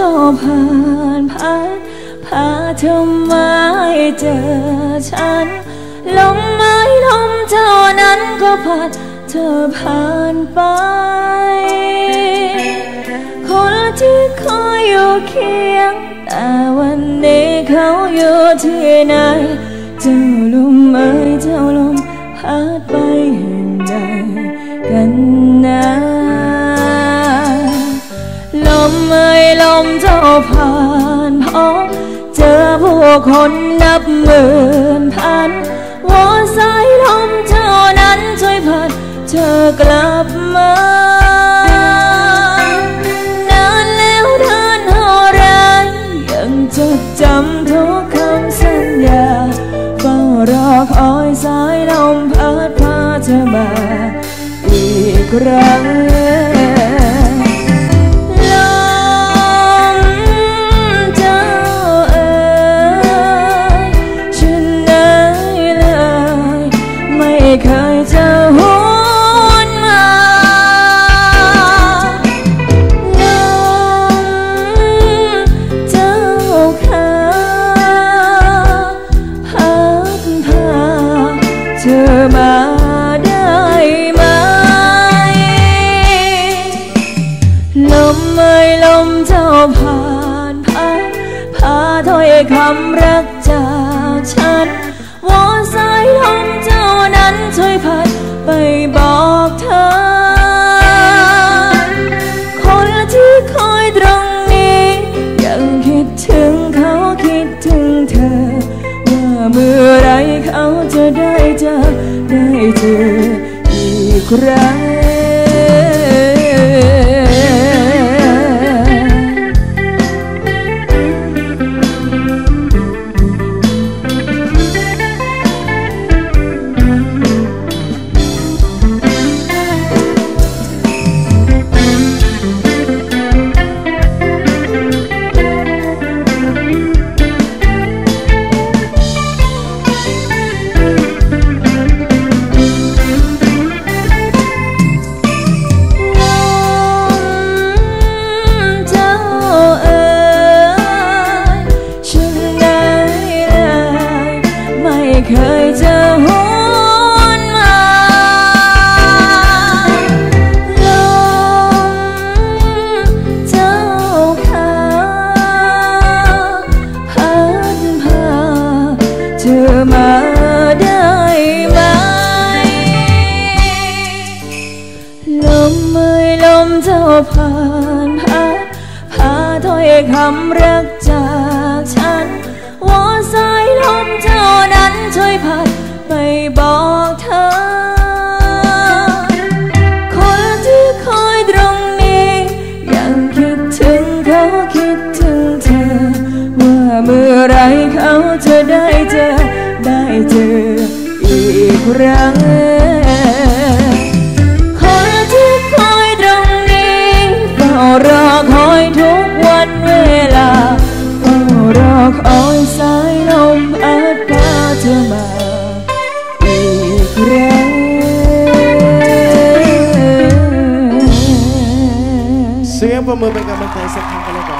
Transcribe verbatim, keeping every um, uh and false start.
จ้าผ่านพัดพาเธอมาให้เจอฉันลมไม้ลมเจ้านั้นก็พัดเธอผ่านไปคนที่คอยอยู่เคียงแต่วันนี้เขาอยู่ที่ไหนเจ้าลมเอ้ยเจ้าลมพัดไปแห่งใดกันนะลมเอ้ยลมเจ้าผ่านพ้องเจอผู้คนนับหมื่นพันวอนสายลมเจ้านั้นช่วยพัดเธอกลับมานานแล้วนานเท่าไรยังจดจำทุกคำสัญญาเฝ้ารอคอยสายลมพัดพาเธอมาอีกครั้งเคยจะหวนมาลมเจ้าขาพัดพาเธอมาได้ไหมลมเอ่ยลมเจ้าผ่านพัดพาถ้อยคำรักจากฉันวอนสายลมเจ้านั้นช่วยพัดไปบอกเธอคนที่คอยตรงนี้ยังคิดถึงเขาคิดถึงเธอว่าเมื่อไรเขาจะได้เจอได้เจออีกครั้งเคยจะหวนมาลมเจ้าขาพัดพาเธอมาได้ไหมลมเอ่ยลมเจ้าผ่านพัดพาถ้อยคำรักจากฉันวอนสายลมเจ้านั้นช่วยพัดไปบอกเธอคนที่คอยตรงนี้ยังคิดถึงเขาคิดถึงเธอว่าเมื่อไรเขาจะได้เจอได้เจออีกครั้งคนที่คอยตรงนี้เฝ้ารอคอยทุกวันเวลาเฝ้ารอคอยสายลมพัดพาเธอมาอีกครั้งเสียงประมือเป็นกำลังใจสักครั้งกันแล้วกัน